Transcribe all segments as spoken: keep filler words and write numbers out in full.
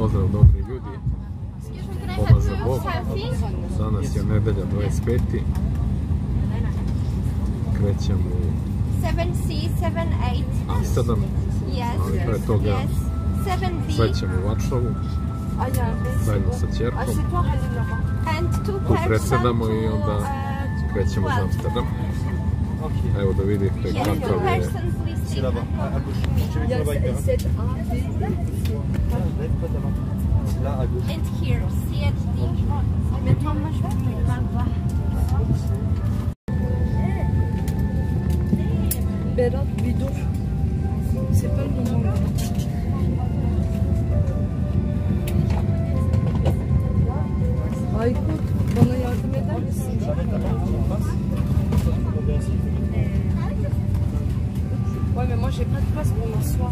Pozdrav dobri ljudi, pomaže Bog. Danas je nedelja dvadeset peti Krećemo u Amsterdam, ali pre toga slećemo u Varšavu zajedno sa ćerkom. Tu presedamo i onda krećemo za Amsterdam. Evo da vidite kakav je. And here, see at the Thomas Berat bir dur. C'est pas le moment. Aykut, bana yardım eder misin? Ouais, mais moi j'ai pas de place pour m'asseoir.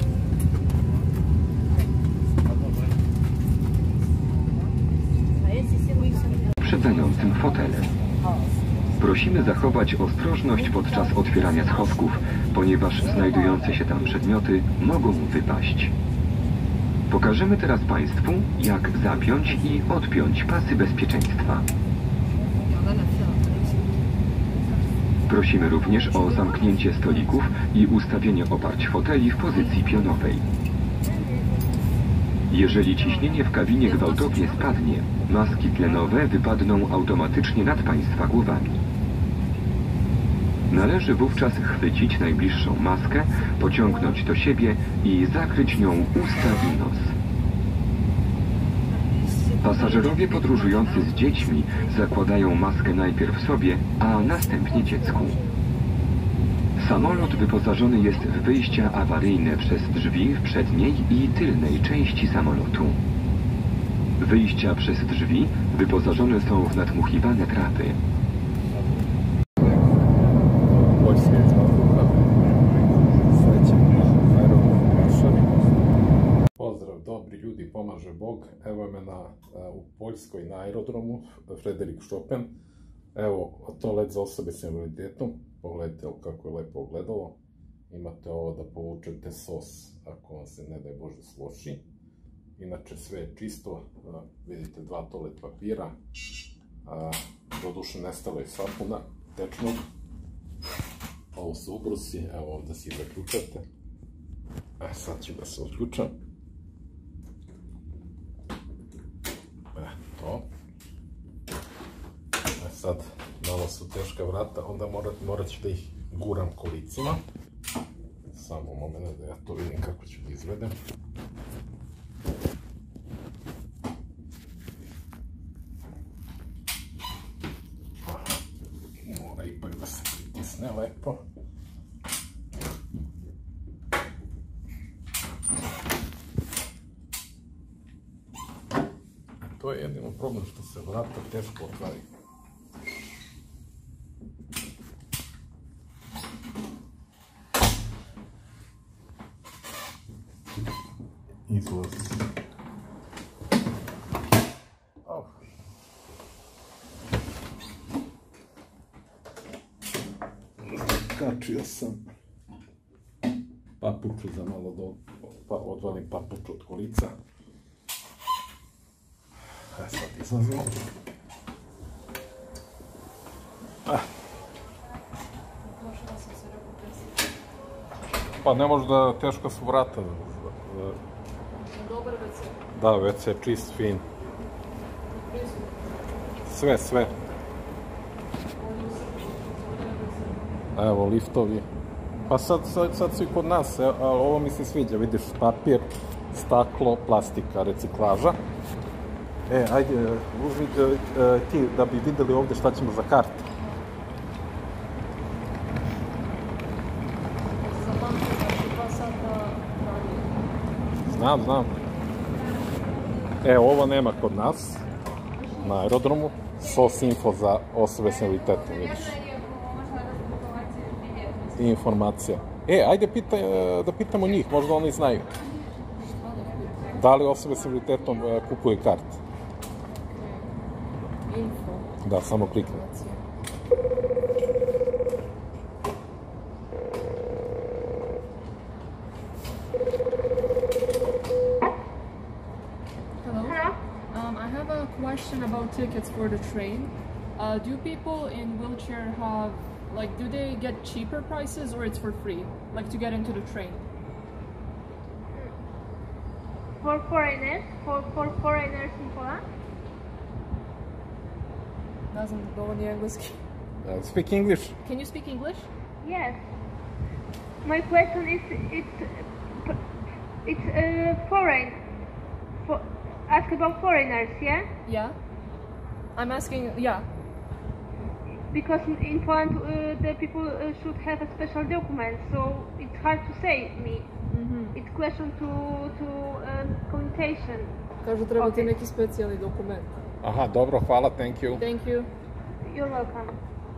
Przedzającym fotelem. Prosimy zachować ostrożność podczas otwierania schowków, ponieważ znajdujące się tam przedmioty mogą wypaść. Pokażemy teraz Państwu, jak zapiąć i odpiąć pasy bezpieczeństwa. Prosimy również o zamknięcie stolików i ustawienie oparć foteli w pozycji pionowej. Jeżeli ciśnienie w kabinie gwałtownie spadnie, maski tlenowe wypadną automatycznie nad Państwa głowami. Należy wówczas chwycić najbliższą maskę, pociągnąć do siebie i zakryć nią usta i nos. Pasażerowie podróżujący z dziećmi zakładają maskę najpierw sobie, a następnie dziecku. Samolot wyposażony jest w wyjścia awaryjne przez drzwi w przedniej i tylnej części samolotu. Wyjścia przez drzwi wyposażone są w nadmuchiwane trapy. Pozdrav dobri ljudi, pomaže Bog. Evo me na, u Poljskoj na aerodromu, Frederik Chopin. Evo, to let za osobe s invaliditetom. Pogledajte kako je lepo ogledalo. Imate ovo da povučete sos ako vam se ne daj Bože sloši. Inače sve je čisto, vidite dva toalet papira. Doduše nestalo je sapuna tečnog. Ovo su ubrusi, evo ovdje si zaključate. E, sad ću da se odključam. E, to. E, sad, malo su teška vrata, onda morat, morat ću da ih guram kolicima. Samo moment da ja to vidim kako ću da izvedem. Aha, mora ipak da se pritisne lepo. To je jedino problem što se vrata teško otvaraju. Izlaz. Oh. Kačio sam papuču za malo da pa, odvalim papuču od kolica. E sad izlazimo. Ah. Pa ne može da, teško su vrata. Dobar ve ce. Da, ve ce je čist, fin. Sve, sve. Evo, liftovi. Pa sad, sad, sad su i kod nas, ali ovo mi se sviđa, vidiš, papir, staklo, plastika, reciklaža. E, ajde, uzmi ti da bi videli ovdje šta ćemo za karte. Za banku znači dva sata ranije. Znam, znam. E, ovo nema kod nas, na aerodromu. S O S info za osobe s invaliditetom, vidiš. I informacija. E, ajde pita, da pitamo njih, možda oni znaju. Da li osobe s invaliditetom kupuju karte? Info. Da, samo klikni. sell tickets for the train. Uh, do people in wheelchair have, like, do they get cheaper prices or it's for free, like to get into the train? For foreigners, for, for foreigners in Poland? Ne znam dovoljno engleski. Uh, speak English. Can you speak English? Yes. My question is, it's, it's uh, foreign, for, ask about foreigners, yeah? Yeah. I'm asking, yeah. Because in Poland uh, the people uh, should have a special document, so it's hard to say me. Mm-hmm. It's question to, to um, communication. Kažu treba ti Okay. neki specijalni dokument. Aha, dobro, hvala, thank you. Thank you. You're welcome.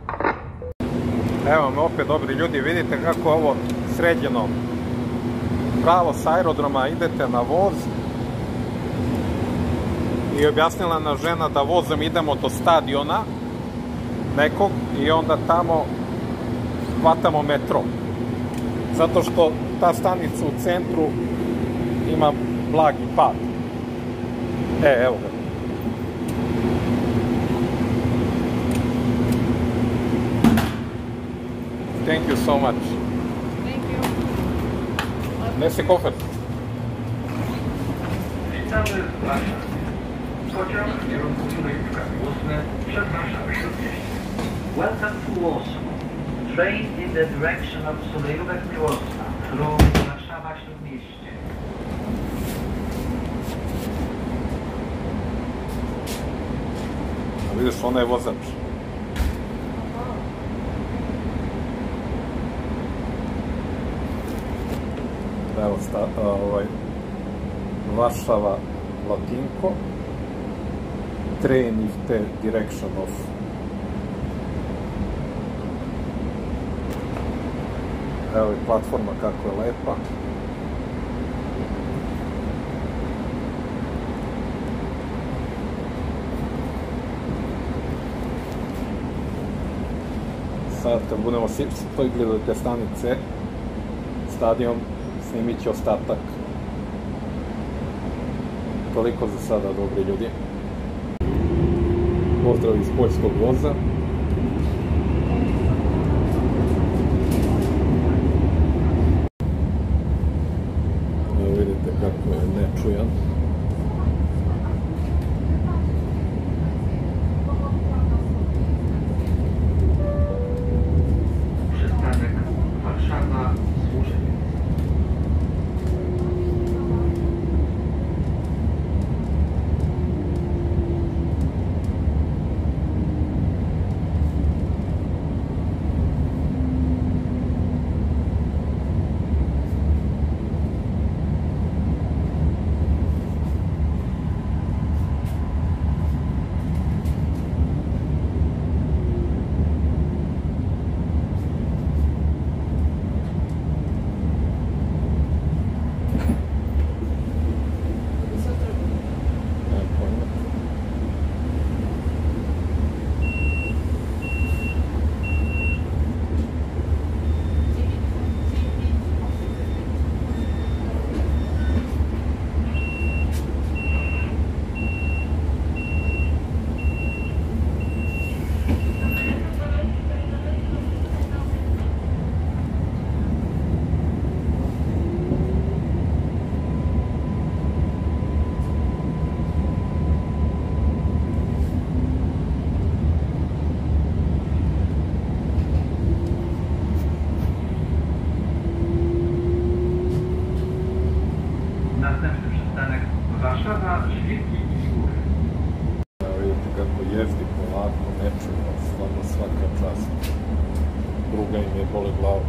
Evo me opet, dobri ljudi, vidite kako je ovo sređeno. Pravo s aerodroma idete na voz i objasnila nam žena da vozom idemo do stadiona nekog i onda tamo hvatamo metro. Zato što ta stanica u centru ima blagi pad. E, evo ga. Thank you so much. Thank you. Nesi kofer. Witamy w Warszawie. Pociąg w kierunku Sulejówka Miłosne przed Warszawę Śródmieście. Welcome to Warsaw. Train in the direction of Sulejówek Miłosna through Warszawa Śródmieście. A vidiš, ona je vozač. Evo, sta, ovaj, Varšava, Latinko, train in the direction of evo je platforma kako je lepa. Sad kad budemo stigli do te stanice, stadion, snimit će ostatak. Toliko za sada, dobri ljudi. Pozdrav iz poljskog voza. Evo vidite kako je nečujan. Przystanek Warszawa Służewiec. Następny przystanek Warszawa, Świrki i Figury. Evo vidite kako jezdi polako, nečujno, stvarno svaka čast. Pruga im je bole glavu.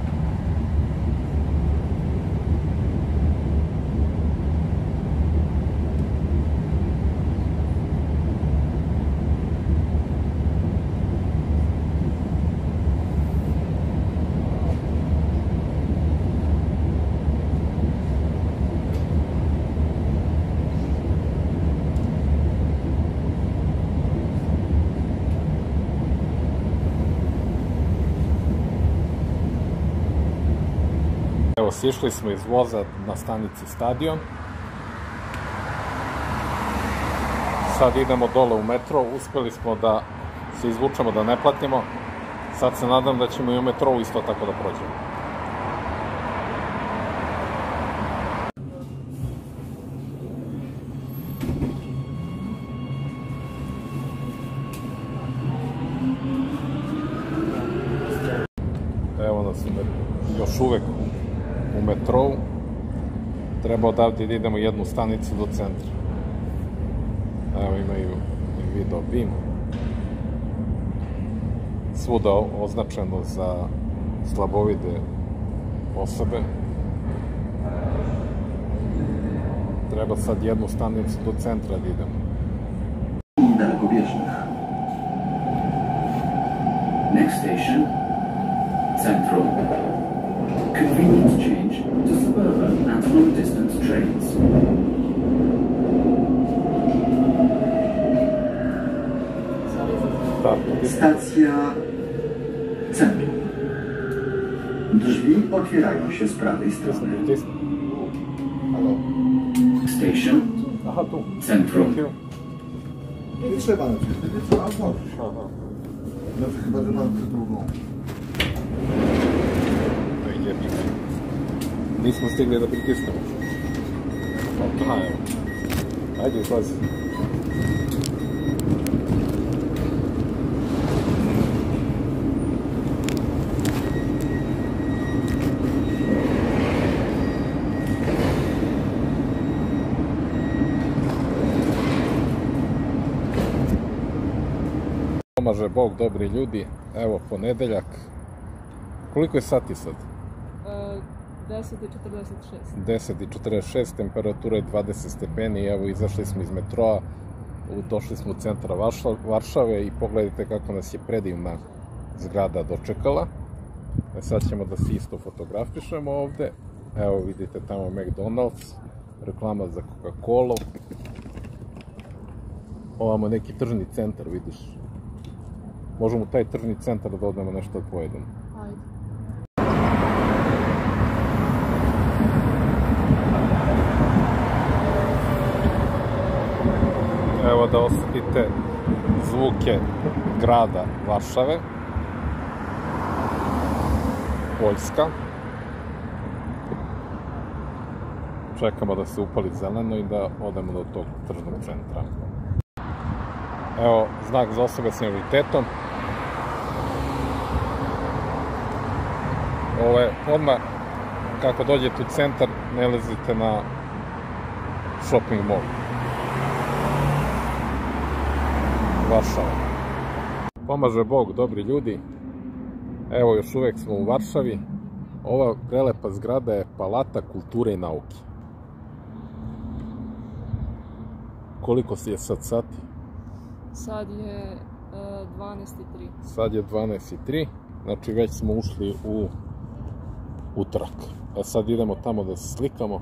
Evo, sišli smo iz voza na stanici Stadion. sad idemo dole u metro, uspeli smo da se izvučemo da ne platimo, sad se nadam da ćemo i u metrou isto tako da prođemo. Evo nas još uvek u metrou, treba odavde da idemo jednu stanicu do centra. Evo imaju i video bim. Svuda označeno za slabovide osobe. Treba sad jednu stanicu do centra da idemo. I dalekobieżnych. Next station, Central. Convenient change to suburban and long-distance trains. Stacja Centrum. Drzwi otwierają się z prawej strony. Station Centrum. Nie trzeba, nie trzeba, ale możesz. No to chyba, że mam tę drugą. No i jebik. Nismo stigli da pritisnemo. Aha, evo. Ajde, izlazi. Pomaže Bog, dobri ljudi. Evo, ponedeljak. Koliko je sati sad? deset i četrdeset šest. deset i četrdeset šest, temperatura je dvadeset stepeni. Evo, izašli smo iz metroa, došli smo u centar Varšave i pogledajte kako nas je predivna zgrada dočekala. E sad ćemo da se isto fotografišemo ovde. Evo, vidite tamo McDonald's, reklama za Coca-Cola. Ovamo neki tržni centar, vidiš. Možemo u taj tržni centar da odemo nešto da pojedemo. Ajde. Evo da osetite zvuke grada Varšave. Poljska. Čekamo da se upali zeleno i da odemo do tog tržnog centra. Evo, znak za osobe s invaliditetom. Ovo je odmah, kako dođete u centar, ne lezite na shopping mall. Varšava. Pomaže Bog, dobri ljudi. Evo, još uvek smo u Varšavi. Ova prelepa zgrada je Palata kulture i nauke. Koliko je sad sati? Sad je dvanaest i tri. Sad je dvanaest i tri, znači već smo ušli u utorak. E sad idemo tamo da se slikamo.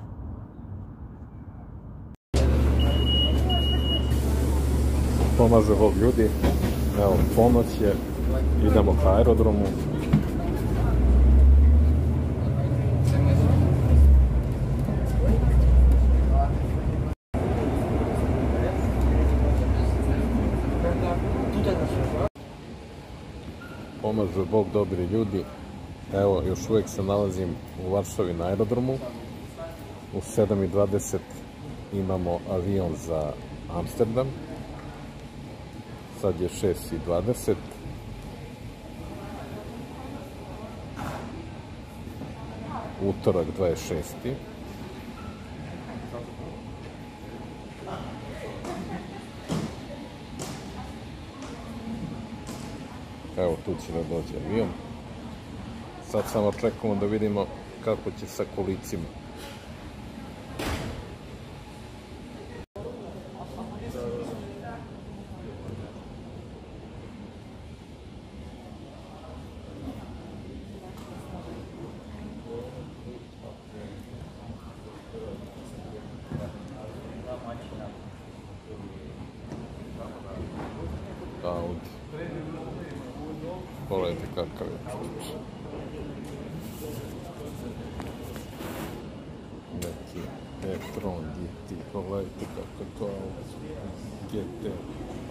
Pomaže Bog ljudi. Evo, ponoć je, idemo ka aerodromu. Pomaže Bog, dobri ljudi. Evo, još uvek se nalazim u Varšavi na aerodromu. U sedam i dvadeset imamo avion za Amsterdam. Sad je šest i dvadeset. Utorak dvadeset šesti. Evo, tu će da dođe avion. Sad samo čekamo da vidimo kako će sa kolicima. Audi. Pogledajte kakav je čovječ. Neki e-tron G T, pogledajte kako je to G T.